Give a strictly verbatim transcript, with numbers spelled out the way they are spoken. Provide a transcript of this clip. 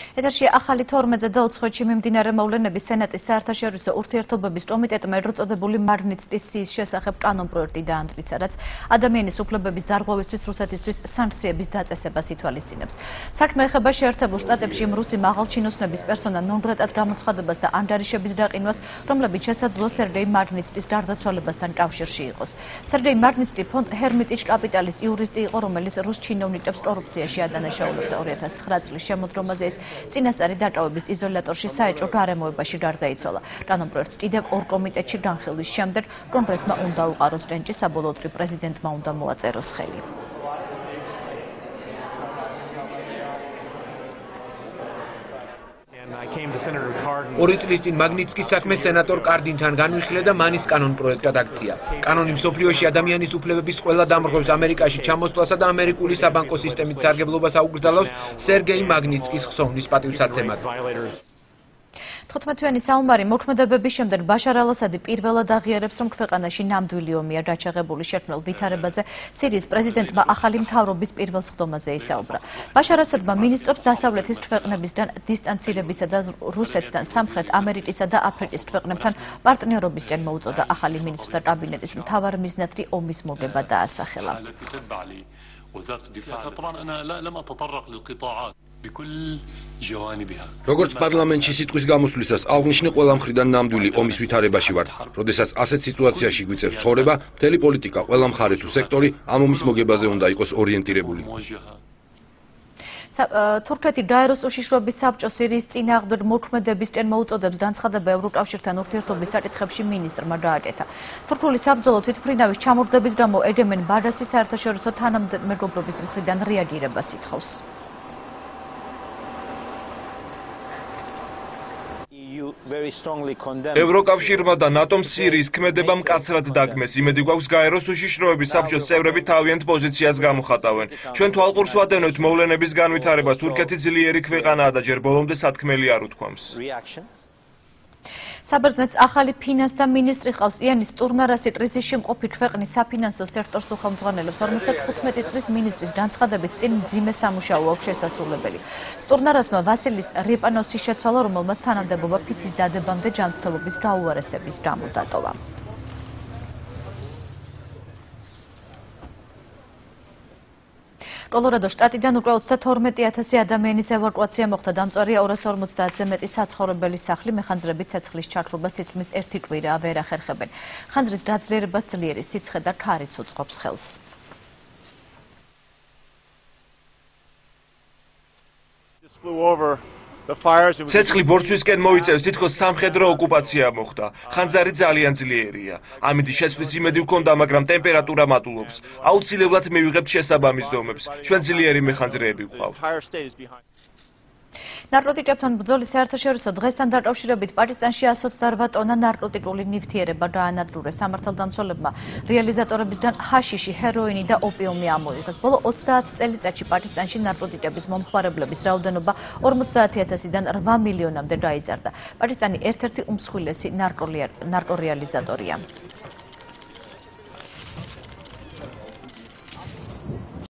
ეთერში ახალი თორმეტზე და უცხოეთში მიმდინარე მოვლენების სენატის საერთაშორისო ურთიერთობების კომიტეტმა ერთწოდებული მაგნიტსკის სიის შესახებ კანონპროექტი დაამტკიცა, რაც ადამიანის უფლებების დარღვევისთვის რუსეთისთვის სანქციების დაწესებას ითვალისწინებს. საქმე ეხება შეერთებულ შტატებში იმ რუსი მაღალჩინოსნების პერსონა ნონ გრატად გამოცხადებას და ანგარიშების დაყინვას, რომლებიც შესაძლოა სერგეი მაგნიტსკის გარდაცვალებასთან კავშირში იყოს. სერგეი მაგნიტსკი ფონდ ჰერმიტის კაპიტალის იურისტი იყო, რომელიც რუს ჩინოვნიკებს კორუფციაში ადანაშაულებდა. ორი ათას ცხრა წლის შემოდგომაზე ეს წინასწარი დაკავების იზოლატორში საეჭვო გარემოებაში გარდაიცვალა. კანონპროექტს კიდევ ორ კომიტეტში განხილვის შემდეგ კონგრესმა უნდა უყაროს რენჭი, საბოლოოდ კი პრეზიდენტმა უნდა მოაწეროს ხელი. ორი წლის წინ მაგნიტსკის საქმე სენატორ კარდინთან განვიხილე და მანის კანონპროექტად აქცია. კანონი მსოფლიოში ადამიანის უფლებების ყველა დამრღვევს ამერიკაში ჩამოსვლასა და ამერიკული საბანკო სისტემის სარგებლობას აუკრძალავს სერგეი მაგნიტსკის ხსოვნის პატივსაცემად. თხუთმეტივიანი საომარი მოქმედებების შემდეგ ბაშარ ალ-ასადი პირველად აღიარებს, რომ ქვეყანაში ნამდვილი ომია გაჩაღებული. შექმნილ ვითარებაზე სირიის პრეზიდენტმა ახალი მთავრობის პირველ სხდომაზე ისაუბრა. ბაშარ ასადმა მინისტრებს დასავლეთის ქვეყნებისგან დისტანცირებისა და რუსეთთან, სამხრეთ ამერიკისა და აფრიკის ქვეყნებთან პარტნიორობისკენ მოუწოდა. ახალი მინისტრთა კაბინეტის მთავარ მიზნად ომის მოგება დაასახელა. როგორც პარლამენტში სიტყვის გამოსვლისას აღნიშნე, ყველა მხრიდან ნამდვილი ომის ვითარებაში ვართ. როდესაც ასეთ სიტუაციაში გვიწევს ცხოვრება, მთელი პოლიტიკა, ყველა მხარე თუ სექტორი ამ ომის მოგებაზე უნდა იყოს ორიენტირებული. თურქეთი გაეროს უშიშროების საბჭოს სირიის წინააღმდეგ მოქმედებისკენ მოუწოდებს. განცხადება ევროკავშირთან ურთიერთობის საკითხებში მინისტრმა გააკეთა. თურქული საბრძოლო თვითმფრინავის ჩამორგდების გამო ეგემენ ბადასის საერთაშორისო თანამეგობრობის მხრიდან რეაგირებას ითხოვს. ევროკავშირმა და ნატომ სირიის ქმედება მკაცრად დაგმეს. იმედი გვაქვს გაეროს უშიშროების საბჭოს წევრები თავიანთ პოზიციას გამოხატავენ. ჩვენ თვალყურს ვადევნებთ მოვლენების განვითარებას. თურქეთი ძლიერი ქვეყანაა და ჯერ ბოლომდე სათქმელი არ უთქვამს. საბერძნეთს ახალი ფინანსთა მინისტრი ყავს. იანის ტურნარასი კრიზისში მყოფი ქვეყნის საფინანსო სექტორს უხელმძღვანელებს. ორმოცდათხუთმეტი წლის მინისტრის განცხადებით წინ მძიმე სამუშაო აქვს შესასრულებელი. სტურნარასმა ვასილის რეპანოსი შეცვალა, რომელმაც თანამდებობა ფიცის დადებამდე ჯანმრთელობის გაუარესების გამო დატოვა. კოლორადოს შტატიდან უკვე ოცდათორმეტი ათასი ადამიანის ევაკუაცია მოხდა. დამწვარია ორას ორმოცდაათზე მეტი საცხოვრებელი სახლი. მეხანძრებით ცეცხლის ჩაქრობას თითქმის ერთი კვირაა ვერ ახერხებენ. ხანძრის გაძლიერებას ძლიერი სიცხე და ქარიც უწყობს ხელს. ცეცხლი ბორცვისკენ მოიწევს, თითქოს სამხედრო ოკუპაცია მოხდა. ხანძარი ძალიან ძლიერია. ამიტომ შეცვლის იმედი ვქონდა, მაგრამ ტემპერატურა მატულობს. აუცილებლად მივიღებთ შესაბამის ზომებს. ჩვენ ძლიერი მეხანძრეები ვყავთ. ნარკოტიკებთან ბრძოლის საერთაშორისო დღესთან დაკავშირებით პაკისტანში εκατს ოცდაორ ტონა ნარკოტიკული ნივთიერება გაანადგურეს. სამართალდამცველებმა რეალიზატორებისგან ჰაშიში, ჰეროინი და ოპიუმი ამოიღეს. ბოლო ოცდაათ წელიწადში პაკისტანში ნარკოტიკების მომხმარებლების რაოდენობა ორმოცდაათი ათასიდან რვა მილიონამდე გაიზარდა. პაკისტანი ერთ-ერთი უმსხვილესი ნარკორეალიზატორია.